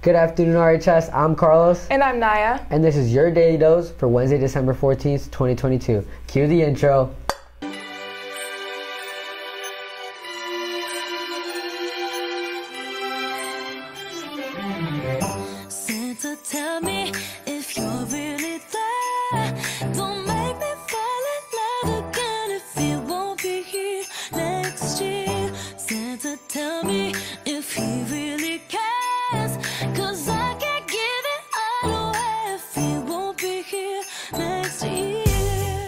Good afternoon, RHS. I'm Carlos. And I'm Naya. And this is your Daily Dose for Wednesday, December 14th, 2022. Cue the intro. Santa, tell me if you're really there. Don't make me fall in love again if you won't be here next year. Santa, tell me if he really cares, 'cause I can't give it all away if he won't be here next year.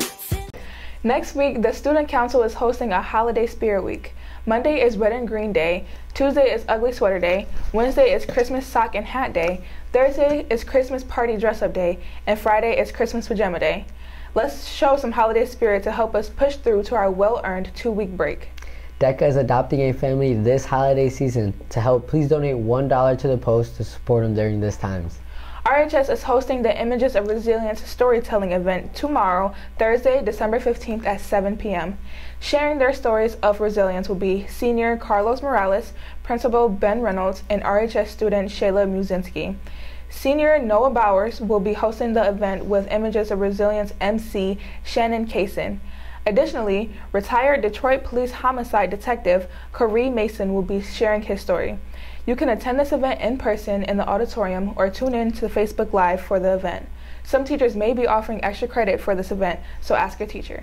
Next week, the Student Council is hosting a holiday spirit week. Monday is Red and Green Day, Tuesday is Ugly Sweater Day, Wednesday is Christmas Sock and Hat Day, Thursday is Christmas Party Dress Up Day, and Friday is Christmas Pajama Day. Let's show some holiday spirit to help us push through to our well-earned 2-week break. DECA is adopting a family this holiday season. To help, please donate $1 to the post to support them during these times. RHS is hosting the Images of Resilience storytelling event tomorrow, Thursday, December 15th at 7 p.m. Sharing their stories of resilience will be Senior Carlos Morales, Principal Ben Reynolds, and RHS student Shayla Muzinski. Senior Noah Bowers will be hosting the event with Images of Resilience MC Shannon Kaysen. Additionally, retired Detroit Police Homicide Detective Corey Mason will be sharing his story. You can attend this event in person in the auditorium or tune in to Facebook Live for the event. Some teachers may be offering extra credit for this event, so ask your teacher.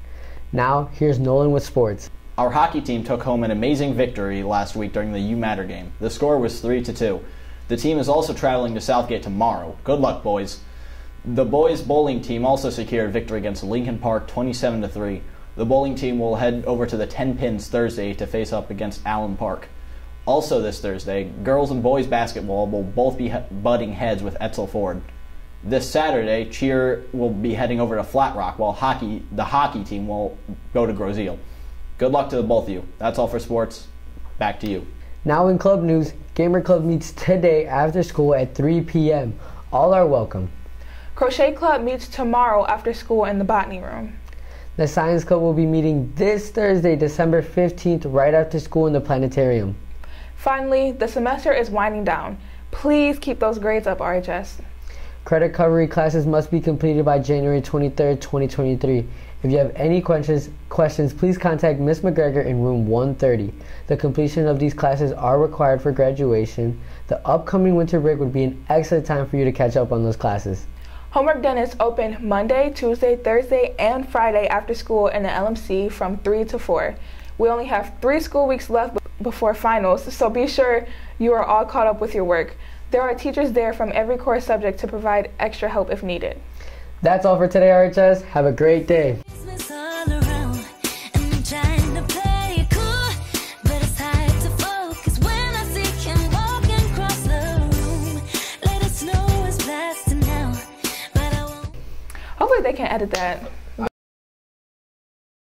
Now, here's Nolan with sports. Our hockey team took home an amazing victory last week during the U-Matter game. The score was 3-2. The team is also traveling to Southgate tomorrow. Good luck, boys. The boys bowling team also secured a victory against Lincoln Park 27-3. The bowling team will head over to the 10 Pins Thursday to face up against Allen Park. Also this Thursday, girls and boys basketball will both be butting heads with Etzel Ford. This Saturday, cheer will be heading over to Flat Rock, while the hockey team will go to Groseal. Good luck to the both of you. That's all for sports. Back to you. Now in club news, Gamer Club meets today after school at 3 p.m. All are welcome. Crochet Club meets tomorrow after school in the Botany Room. The Science Club will be meeting this Thursday, December 15th, right after school in the planetarium. Finally, the semester is winding down. Please keep those grades up, RHS. Credit recovery classes must be completed by January 23rd, 2023. If you have any questions, please contact Ms. McGregor in room 130. The completion of these classes are required for graduation. The upcoming winter break would be an excellent time for you to catch up on those classes. Homework Den is open Monday, Tuesday, Thursday, and Friday after school in the LMC from 3 to 4. We only have 3 school weeks left before finals, so be sure you are all caught up with your work. There are teachers there from every core subject to provide extra help if needed. That's all for today, RHS. Have a great day. Christmas all around, and I'm trying to play it cool, but it's hard to focus when I see him walking across the room. Let it snow is blasting now, but I won't. Hopefully they can edit that.